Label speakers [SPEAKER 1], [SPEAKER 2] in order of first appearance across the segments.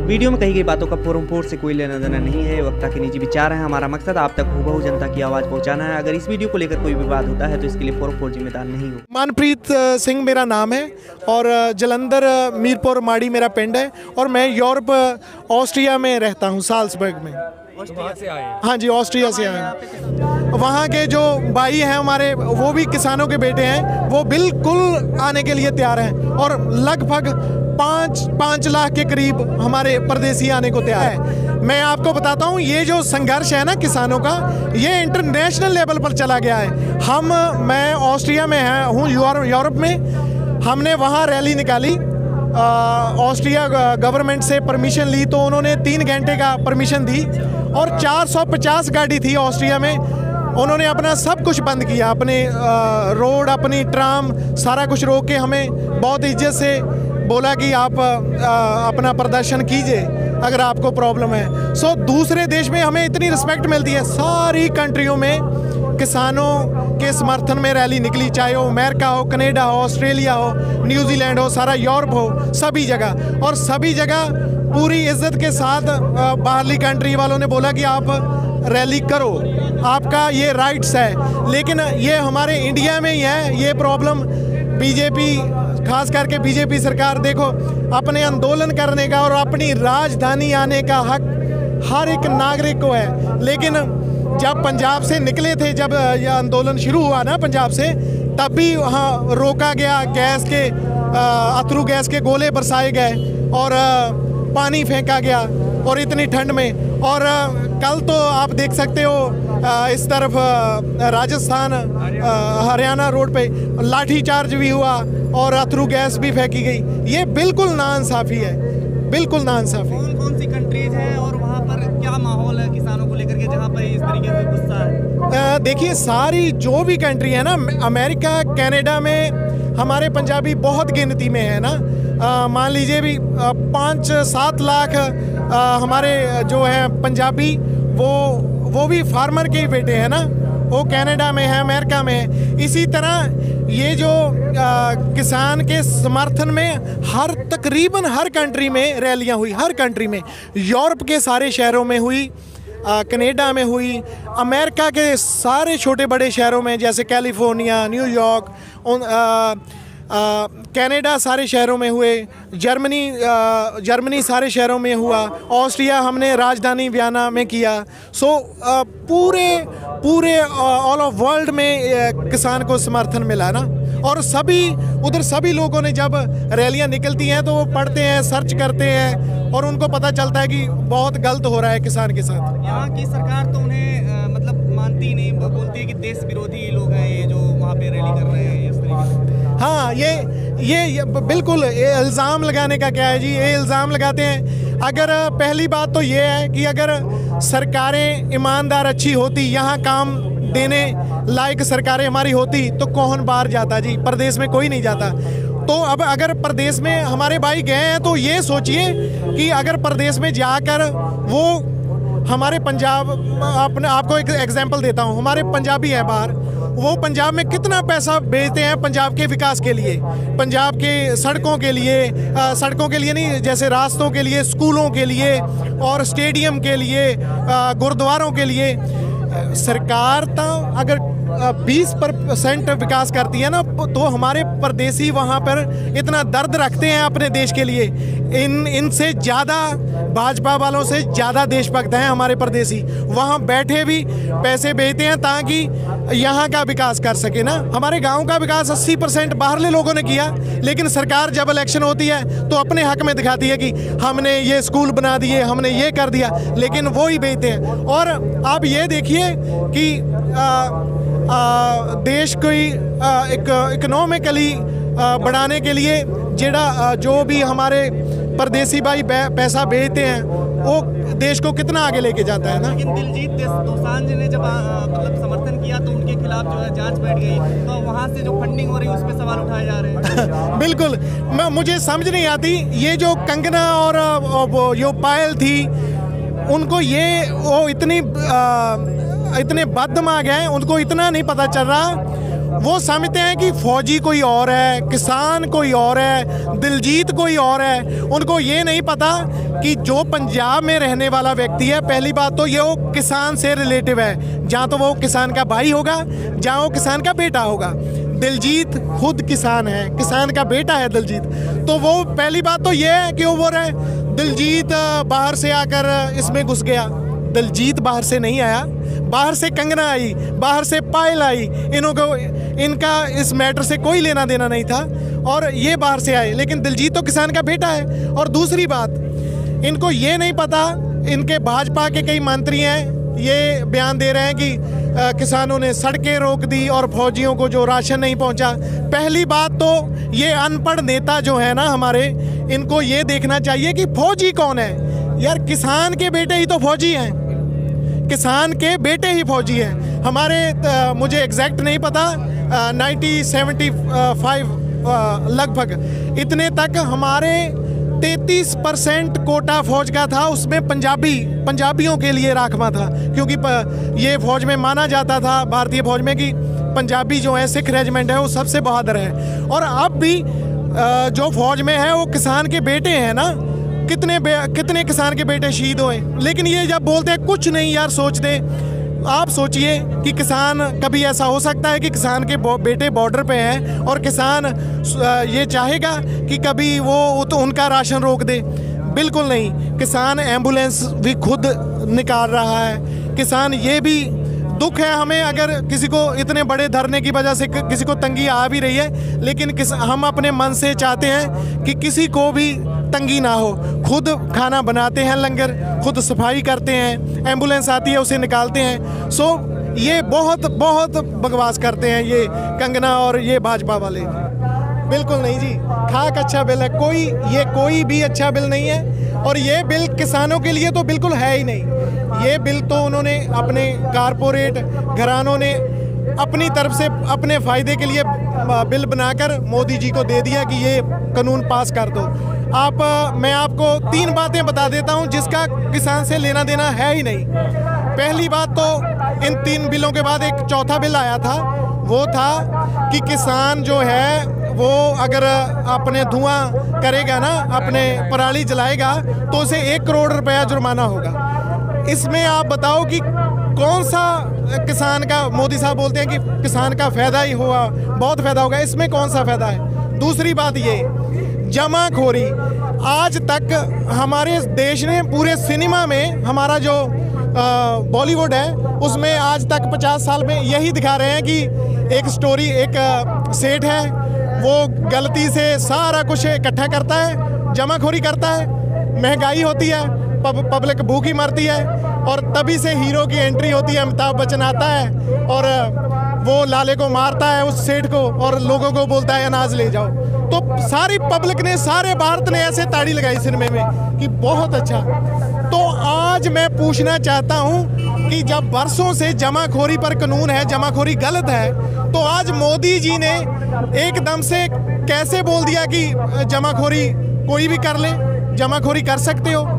[SPEAKER 1] Video में कही गई बातों का फोरम से कोई लेना देना नहीं है। वक्ता के निजी विचार हैं। हमारा मकसद आप तक हूबहू जनता की आवाज़ पहुंचाना है। अगर इस वीडियो को लेकर कोई विवाद होता है तो इसके लिए फोरम जिम्मेदार नहीं हो।
[SPEAKER 2] मनप्रीत सिंह मेरा नाम है और जलंधर मीरपुर माड़ी मेरा पिंड है और मैं यूरोप ऑस्ट्रिया में रहता हूँ, साल्सबर्ग में।
[SPEAKER 3] ऑस्ट्रिया से आए हैं?
[SPEAKER 2] हाँ जी, ऑस्ट्रिया से आए हैं। वहाँ के जो भाई हैं हमारे, वो भी किसानों के बेटे हैं, वो बिल्कुल आने के लिए तैयार हैं और लगभग 5 लाख के करीब हमारे परदेसी आने को तैयार है। मैं आपको बताता हूँ, ये जो संघर्ष है ना किसानों का, ये इंटरनेशनल लेवल पर चला गया है। मैं ऑस्ट्रिया में हूँ, यूरोप में। हमने वहाँ रैली निकाली, ऑस्ट्रिया गवर्नमेंट से परमिशन ली तो उन्होंने 3 घंटे का परमिशन दी और 450 गाड़ी थी ऑस्ट्रिया में। उन्होंने अपना सब कुछ बंद किया, अपने रोड, अपनी ट्राम, सारा कुछ रोक के हमें बहुत इज्जत से बोला कि आप अपना प्रदर्शन कीजिए अगर आपको प्रॉब्लम है। सो दूसरे देश में हमें इतनी रिस्पेक्ट मिलती है। सारी कंट्रियों में किसानों के समर्थन में रैली निकली, चाहे वो अमेरिका हो, कनाडा हो, ऑस्ट्रेलिया हो, न्यूजीलैंड हो, सारा यूरोप हो, सभी जगह। और सभी जगह पूरी इज्जत के साथ बाहरली कंट्री वालों ने बोला कि आप रैली करो, आपका ये राइट्स है। लेकिन ये हमारे इंडिया में ही है ये प्रॉब्लम। बीजेपी, खास करके बीजेपी सरकार, देखो, अपने आंदोलन करने का और अपनी राजधानी आने का हक हर एक नागरिक को है। लेकिन जब पंजाब से निकले थे, जब यह आंदोलन शुरू हुआ ना पंजाब से, तब भी वहाँ रोका गया, गैस के अथरू गैस के गोले बरसाए गए और पानी फेंका गया, और इतनी ठंड में। और कल तो आप देख सकते हो इस तरफ राजस्थान हरियाणा रोड पे लाठी चार्ज भी हुआ और अथरू गैस भी फेंकी गई। ये बिल्कुल नाइंसाफ़ी है, बिल्कुल नाइंसाफ़ी।
[SPEAKER 3] कौन सी कंट्रीज हैं और वहाँ पर क्या माहौल है किसानों को लेकर के जहाँ पर इस तरीके से गुस्सा है?
[SPEAKER 2] देखिए, सारी जो भी कंट्री है ना, अमेरिका, कनाडा में हमारे पंजाबी बहुत गिनती में है ना। मान लीजिए भी 5-7 लाख हमारे जो है पंजाबी, वो भी फार्मर के ही बेटे हैं ना, वो कनाडा में है, अमेरिका में है। इसी तरह ये जो किसान के समर्थन में तकरीबन हर कंट्री में रैलियां हुई, हर कंट्री में। यूरोप के सारे शहरों में हुई, कनाडा में हुई, अमेरिका के सारे छोटे बड़े शहरों में, जैसे कैलिफोर्निया, न्यूयॉर्क, कनाडा सारे शहरों में हुए, जर्मनी सारे शहरों में हुआ, ऑस्ट्रिया हमने राजधानी वियना में किया। सो पूरे ऑल ऑफ वर्ल्ड में किसान को समर्थन मिला ना। और सभी लोगों ने, जब रैलियां निकलती हैं तो वो पढ़ते हैं, सर्च करते हैं और उनको पता चलता है कि बहुत गलत हो रहा है किसान के साथ।
[SPEAKER 3] यहाँ की सरकार तो उन्हें मतलब मानती नहीं, वो बोलती है कि देश विरोधी लोग हैं ये जो वहाँ पे रैली कर रहे हैं इस तरीके से।
[SPEAKER 2] हाँ, ये बिल्कुल इल्ज़ाम लगाने का क्या है जी, ये इल्ज़ाम लगाते हैं। अगर पहली बात तो ये है कि अगर सरकारें ईमानदार अच्छी होती, यहाँ काम देने लायक सरकारें हमारी होती, तो कौन बाहर जाता जी? प्रदेश में कोई नहीं जाता। तो अब अगर प्रदेश में हमारे भाई गए हैं तो ये सोचिए कि अगर प्रदेश में जाकर वो हमारे पंजाब, आपको एक एग्जांपल देता हूँ, हमारे पंजाबी है बाहर, वो पंजाब में कितना पैसा भेजते हैं पंजाब के विकास के लिए, पंजाब के सड़कों के लिए नहीं, जैसे रास्तों के लिए, स्कूलों के लिए और स्टेडियम के लिए, गुरुद्वारों के लिए। सरकार तो अगर 20% विकास करती है ना, तो हमारे परदेसी वहाँ पर इतना दर्द रखते हैं अपने देश के लिए। इनसे ज़्यादा, भाजपा वालों से ज़्यादा देशभक्त हैं हमारे परदेसी। वहाँ बैठे भी पैसे भेजते हैं ताकि यहाँ का विकास कर सके ना। हमारे गांव का विकास 80% बाहरले लोगों ने किया, लेकिन सरकार जब इलेक्शन होती है तो अपने हक में दिखाती है कि हमने ये स्कूल बना दिए, हमने ये कर दिया, लेकिन वो ही भेजते हैं। और आप ये देखिए कि देश को इकोनॉमिकली बढ़ाने के लिए जो भी हमारे परदेसी भाई पैसा भेजते हैं, वो देश को कितना आगे लेके जाता है ना।
[SPEAKER 3] लेकिन दिलजीत दोसांझ ने जब मतलब समर्थन किया तो उनके खिलाफ जो है जांच बैठ गई, तो वहाँ से जो फंडिंग हो रही है उस पर सवाल उठाए जा रहे हैं।
[SPEAKER 2] बिल्कुल, मुझे समझ नहीं आती ये जो कंगना और जो पायल थी, उनको वो इतने बददिमाग हैं, उनको इतना नहीं पता चल रहा वो समझते हैं कि फौजी कोई और है, किसान कोई और है, दिलजीत कोई और है। उनको ये नहीं पता कि जो पंजाब में रहने वाला व्यक्ति है, पहली बात तो ये वो किसान से रिलेटिव है, जहाँ तो वो किसान का भाई होगा, जहाँ वो किसान का बेटा होगा। दिलजीत खुद किसान है, किसान का बेटा है दिलजीत। तो वो पहली बात तो ये है कि वो बोल रहे दिलजीत बाहर से आकर इसमें घुस गया। दिलजीत बाहर से नहीं आया, बाहर से कंगना आई, बाहर से पायल आई। इनका इस मैटर से कोई लेना देना नहीं था और ये बाहर से आए, लेकिन दिलजीत तो किसान का बेटा है। और दूसरी बात, इनको ये नहीं पता, इनके भाजपा के कई मंत्री हैं, ये बयान दे रहे हैं कि किसानों ने सड़कें रोक दी और फौजियों को जो राशन नहीं पहुंचा। पहली बात तो ये अनपढ़ नेता जो है ना हमारे, इनको ये देखना चाहिए कि फौजी कौन है। यार किसान के बेटे ही तो फौजी हैं, किसान के बेटे ही फौजी हैं हमारे। मुझे एग्जैक्ट नहीं पता, 1975 लगभग इतने तक हमारे 33% कोटा फौज का था, उसमें पंजाबियों के लिए राखवा था, क्योंकि ये फौज में माना जाता था, भारतीय फौज में, कि पंजाबी जो है, सिख रेजिमेंट है, वो सबसे बहादुर है। और अब भी जो फौज में है वो किसान के बेटे हैं ना। कितने किसान के बेटे शहीद हुए, लेकिन ये जब बोलते हैं कुछ नहीं यार सोचते। आप सोचिए कि किसान, कभी ऐसा हो सकता है कि किसान के बेटे बॉर्डर पे हैं और किसान ये चाहेगा कि कभी वो तो उनका राशन रोक दे? बिल्कुल नहीं। किसान एम्बुलेंस भी खुद निकाल रहा है। किसान, ये भी दुख है हमें अगर किसी को इतने बड़े धरने की वजह से किसी को तंगी आ भी रही है, लेकिन हम अपने मन से चाहते हैं कि किसी को भी तंगी ना हो। खुद खाना बनाते हैं, लंगर खुद सफाई करते हैं, एम्बुलेंस आती है उसे निकालते हैं। सो ये बहुत बहुत बकवास करते हैं ये कंगना और ये भाजपा वाले। बिल्कुल नहीं जी, खाक अच्छा बिल है, कोई भी अच्छा बिल नहीं है। और ये बिल किसानों के लिए तो बिल्कुल है ही नहीं। ये बिल तो उन्होंने अपने कारपोरेट घरानों ने अपनी तरफ से अपने फ़ायदे के लिए बिल बनाकर मोदी जी को दे दिया कि ये कानून पास कर दो। मैं आपको 3 बातें बता देता हूं जिसका किसान से लेना देना है ही नहीं। पहली बात तो इन 3 बिलों के बाद एक चौथा बिल आया था, वो था कि किसान जो है वो अगर अपने धुआं करेगा ना, अपने पराली जलाएगा, तो उसे 1 करोड़ रुपया जुर्माना होगा। इसमें आप बताओ कि कौन सा किसान का, मोदी साहब बोलते हैं कि किसान का फ़ायदा ही हुआ, बहुत फ़ायदा होगा, इसमें कौन सा फ़ायदा है? दूसरी बात ये जमाखोरी, आज तक हमारे देश ने पूरे सिनेमा में, हमारा जो बॉलीवुड है उसमें आज तक 50 साल में यही दिखा रहे हैं कि एक स्टोरी, एक सेठ है, वो गलती से सारा कुछ इकट्ठा करता है, जमाखोरी करता है, महंगाई होती है, पब्लिक भूखी मरती है, और तभी से हीरो की एंट्री होती है, अमिताभ बच्चन आता है और वो लाले को मारता है, उस सेठ को, और लोगों को बोलता है अनाज ले जाओ। तो सारी पब्लिक ने, सारे भारत ने ऐसे ताड़ी लगाई सिनेमे में कि बहुत अच्छा। तो आज मैं पूछना चाहता हूं कि जब वर्षों से जमाखोरी पर कानून है, जमाखोरी गलत है, तो आज मोदी जी ने एकदम से कैसे बोल दिया कि जमाखोरी कोई भी कर ले, जमाखोरी कर सकते हो?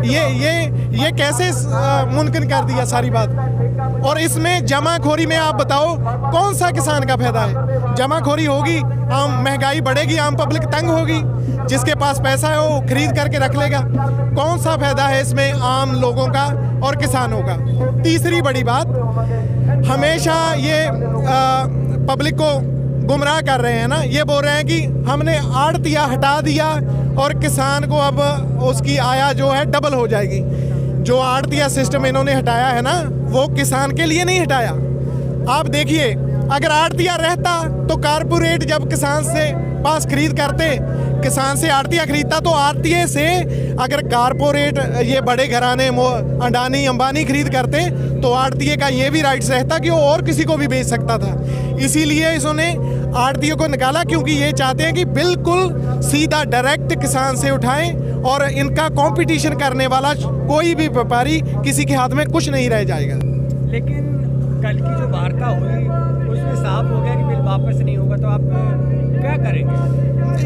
[SPEAKER 2] ये कैसे मुमकिन कर दिया सारी बात? और इसमें जमाखोरी में आप बताओ कौन सा किसान का फायदा है? जमाखोरी होगी, आम महंगाई बढ़ेगी, आम पब्लिक तंग होगी, जिसके पास पैसा है वो खरीद करके रख लेगा। कौन सा फायदा है इसमें आम लोगों का और किसानों का? तीसरी बड़ी बात, हमेशा ये पब्लिक को गुमराह कर रहे हैं ना, ये बोल रहे हैं कि हमने आड़तिया हटा दिया और किसान को अब उसकी आय जो है डबल हो जाएगी। जो आड़तिया सिस्टम इन्होंने हटाया है ना, वो किसान के लिए नहीं हटाया। आप देखिए, अगर आड़तिया रहता तो कारपोरेट जब किसान से पास खरीद करते, किसान से आड़तिया खरीदता, तो आड़तिये से अगर कारपोरेट ये बड़े घराने अडानी अंबानी खरीद करते, तो आड़तिये का ये भी राइट्स रहता कि वो और किसी को भी बेच सकता था। इसीलिए इन्होंने आड़तियों को निकाला, क्योंकि ये चाहते हैं कि बिल्कुल सीधा डायरेक्ट किसान से उठाएं और इनका कंपटीशन करने वाला कोई भी व्यापारी किसी के हाथ में कुछ नहीं रह जाएगा।
[SPEAKER 4] लेकिन कल की जो वार्ता हुई उसमें साफ हो गया कि बिल वापस नहीं होगा, तो आप क्या करेंगे?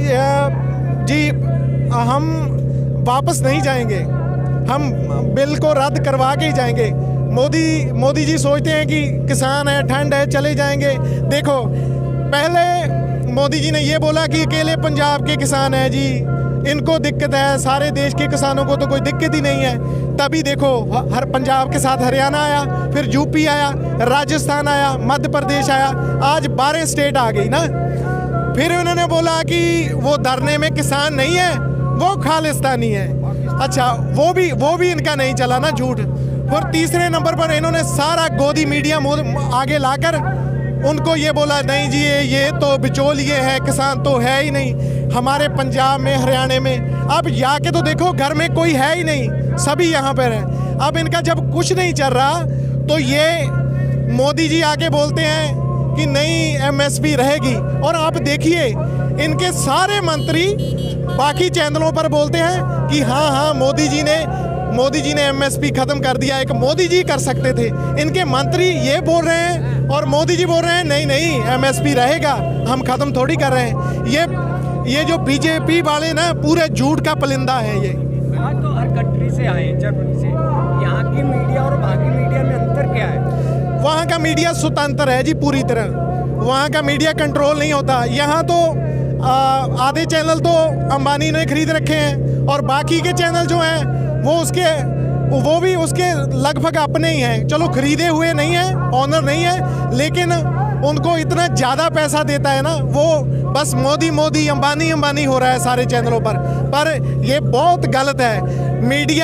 [SPEAKER 2] जी, हम वापस नहीं जाएंगे, हम बिल को रद्द करवा के ही जाएंगे। मोदी जी सोचते हैं कि किसान है, ठंड है, चले जाएंगे। देखो, पहले मोदी जी ने ये बोला कि अकेले पंजाब के किसान हैं जी, इनको दिक्कत है, सारे देश के किसानों को तो कोई दिक्कत ही नहीं है। तभी देखो हर पंजाब के साथ हरियाणा आया, फिर यूपी आया, राजस्थान आया, मध्य प्रदेश आया, आज 12 स्टेट आ गई ना। फिर उन्होंने बोला कि वो धरने में किसान नहीं है, वो खालिस्तानी है। अच्छा, वो भी इनका नहीं चला ना, झूठ। फिर तीसरे नंबर पर इन्होंने सारा गोदी मीडिया आगे लाकर उनको ये बोला, नहीं जी ये तो बिचौलिए है, किसान तो है ही नहीं हमारे पंजाब में, हरियाणा में। अब जाके तो देखो घर में कोई है ही नहीं, सभी यहाँ पर है। अब इनका जब कुछ नहीं चल रहा तो ये मोदी जी आके बोलते हैं कि नहीं एमएसपी रहेगी, और आप देखिए इनके सारे मंत्री बाकी चैनलों पर बोलते हैं कि हाँ मोदी जी ने एमएसपी खत्म कर दिया। एक मोदी जी कर सकते थे, इनके मंत्री ये बोल रहे हैं और मोदी जी बोल रहे हैं नहीं एमएसपी रहेगा, हम खत्म थोड़ी कर रहे हैं। ये जो बीजेपी वाले ना पूरे झूठ का पलिंदा है ये।
[SPEAKER 4] आज तो हर कंट्री से आए, जर्मनी से। यहाँ की मीडिया और वहाँ की मीडिया में अंतर क्या है?
[SPEAKER 2] वहाँ का मीडिया स्वतंत्र है जी पूरी तरह, वहाँ का मीडिया कंट्रोल नहीं होता। यहाँ तो आधे चैनल तो अंबानी ने खरीद रखे हैं, और बाकी के चैनल जो हैं वो भी उसके लगभग अपने ही हैं। चलो खरीदे हुए नहीं हैं, ऑनर नहीं है, लेकिन उनको इतना ज़्यादा पैसा देता है ना, वो बस मोदी अंबानी हो रहा है सारे चैनलों पर ये बहुत गलत है।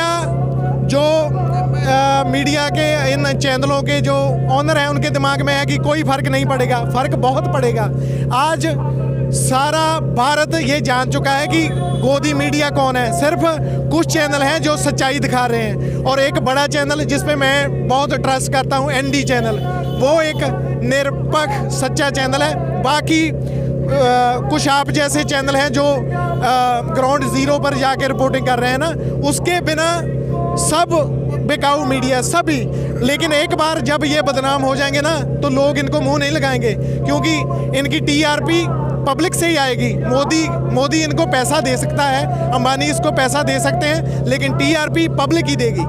[SPEAKER 2] मीडिया के इन चैनलों के जो ऑनर हैं उनके दिमाग में है कि कोई फ़र्क नहीं पड़ेगा, फ़र्क बहुत पड़ेगा। आज सारा भारत ये जान चुका है कि गोदी मीडिया कौन है। सिर्फ कुछ चैनल हैं जो सच्चाई दिखा रहे हैं, और एक बड़ा चैनल जिस पे मैं बहुत ट्रस्ट करता हूँ, एनडी चैनल, वो एक निरपेक्ष सच्चा चैनल है। बाकी कुछ आप जैसे चैनल हैं जो ग्राउंड ज़ीरो पर जाके रिपोर्टिंग कर रहे हैं ना, उसके बिना सब बेकाऊ मीडिया सभी। लेकिन एक बार जब ये बदनाम हो जाएंगे ना तो लोग इनको मुंह नहीं लगाएंगे, क्योंकि इनकी टीआरपी पब्लिक से ही आएगी। मोदी इनको पैसा दे सकता है, अंबानी इसको पैसा दे सकते हैं, लेकिन टीआरपी पब्लिक ही देगी।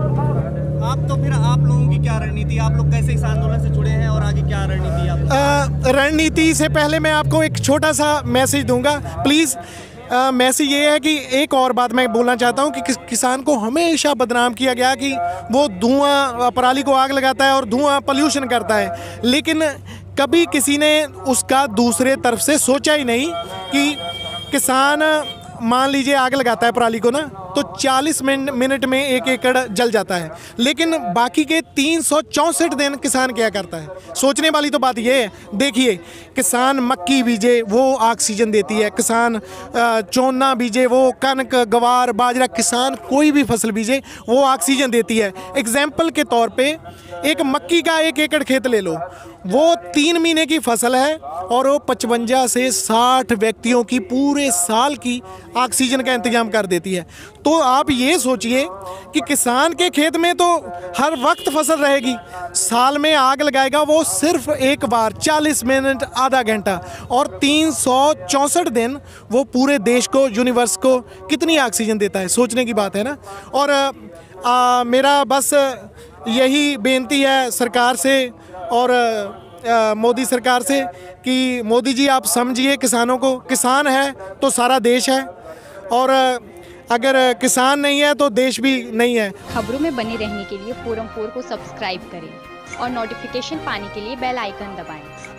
[SPEAKER 3] आप लोगों की क्या रणनीति, आप लोग कैसे इस आंदोलन से जुड़े हैं और आगे क्या रणनीति आप?
[SPEAKER 2] रणनीति से पहले मैं आपको एक छोटा सा मैसेज दूंगा प्लीज़। मैसेज ये है कि एक और बात मैं बोलना चाहता हूँ कि किसान को हमेशा बदनाम किया गया कि वो धुआं, पराली को आग लगाता है और धुआं पोल्यूशन करता है, लेकिन कभी किसी ने उसका दूसरे तरफ से सोचा ही नहीं कि किसान मान लीजिए आग लगाता है पराली को ना, तो 40 मिनट में 1 एकड़ जल जाता है, लेकिन बाकी के 364 दिन किसान क्या करता है? सोचने वाली तो बात ये है। देखिए, किसान मक्की बीजे वो ऑक्सीजन देती है, किसान चोना बीजे, वो कनक, गवार, बाजरा, किसान कोई भी फसल बीजे वो ऑक्सीजन देती है। एग्जाम्पल के तौर पे एक मक्की का 1 एकड़ खेत ले लो, वो 3 महीने की फसल है और वो 55 से 60 व्यक्तियों की पूरे साल की ऑक्सीजन का इंतजाम कर देती है। तो आप ये सोचिए कि किसान के खेत में तो हर वक्त फसल रहेगी, साल में आग लगाएगा वो सिर्फ एक बार 40 मिनट आधा घंटा, और 364 दिन वो पूरे देश को, यूनिवर्स को कितनी ऑक्सीजन देता है? सोचने की बात है ना। और मेरा बस यही बेनती है सरकार से और मोदी सरकार से कि मोदी जी आप समझिए किसानों को। किसान है तो सारा देश है, और अगर किसान नहीं है तो देश भी नहीं है।
[SPEAKER 5] खबरों में बने रहने के लिए फोरम 4 को सब्सक्राइब करें और नोटिफिकेशन पाने के लिए बेल आइकन दबाएं।